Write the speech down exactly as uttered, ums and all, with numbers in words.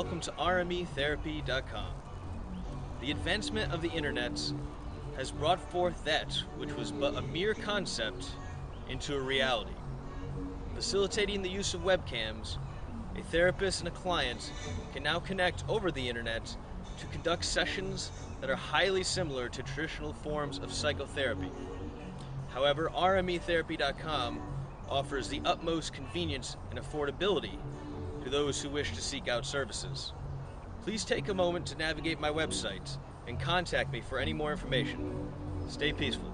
welcome to R M E therapy dot com. The advancement of the internet has brought forth that which was but a mere concept into a reality. Facilitating the use of webcams, a therapist and a client can now connect over the internet to conduct sessions that are highly similar to traditional forms of psychotherapy. However, R M E therapy dot com offers the utmost convenience and affordability to those who wish to seek out services. Please take a moment to navigate my website and contact me for any more information. Stay peaceful.